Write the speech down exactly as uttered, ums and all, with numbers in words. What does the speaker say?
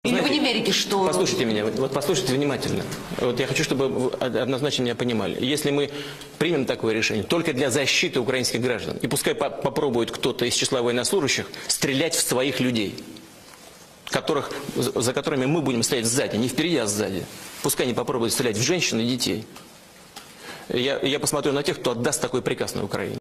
Или Знаете, вы не верите, что... Послушайте меня, вот послушайте внимательно. Вот я хочу, чтобы вы однозначно меня понимали. Если мы примем такое решение только для защиты украинских граждан, и пускай по попробует кто-то из числа военнослужащих стрелять в своих людей, которых, за которыми мы будем стоять сзади, не впереди, а сзади. Пускай они попробуют стрелять в женщин и детей. Я, я посмотрю на тех, кто отдаст такой приказ на Украине.